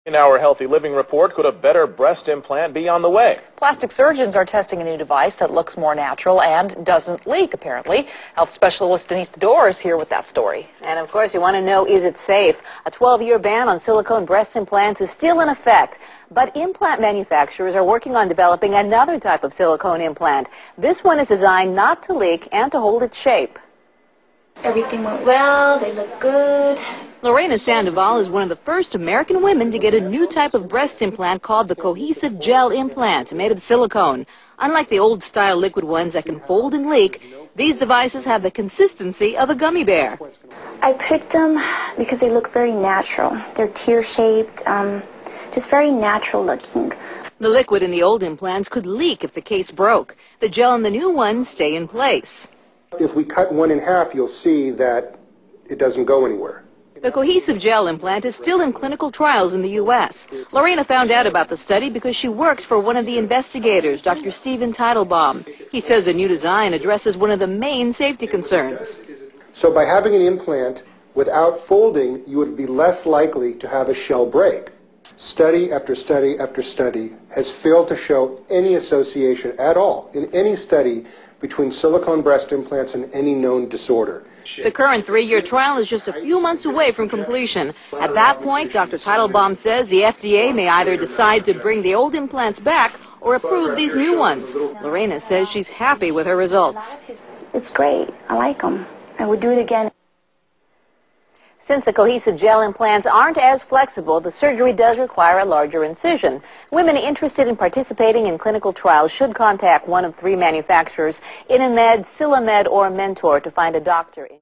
In our Healthy Living report, could a better breast implant be on the way? Plastic surgeons are testing a new device that looks more natural and doesn't leak, apparently. Health specialist Denise Dodor is here with that story. And of course, you want to know, is it safe? A 12-year ban on silicone breast implants is still in effect. But implant manufacturers are working on developing another type of silicone implant. This one is designed not to leak and to hold its shape. Everything went well, they look good. Lorena Sandoval is one of the first American women to get a new type of breast implant called the Cohesive Gel Implant, made of silicone. Unlike the old-style liquid ones that can fold and leak, these devices have the consistency of a gummy bear. I picked them because they look very natural. They're tear-shaped, just very natural looking. The liquid in the old implants could leak if the case broke. The gel in the new ones stay in place. If we cut one in half, you'll see that it doesn't go anywhere. The Cohesive Gel implant is still in clinical trials in the U.S. Lorena found out about the study because she works for one of the investigators, Dr. Steven Teitelbaum. He says the new design addresses one of the main safety concerns. So by having an implant without folding, you would be less likely to have a shell break. Study after study after study has failed to show any association at all in any study between silicone breast implants and any known disorder. The current 3-year trial is just a few months away from completion. At that point, Dr. Teitelbaum says the FDA may either decide to bring the old implants back or approve these new ones. Lorena says she's happy with her results. It's great. I like them. I would do it again. Since the Cohesive Gel implants aren't as flexible, the surgery does require a larger incision. Women interested in participating in clinical trials should contact one of 3 manufacturers, Inamed, Silamed, or Mentor to find a doctor.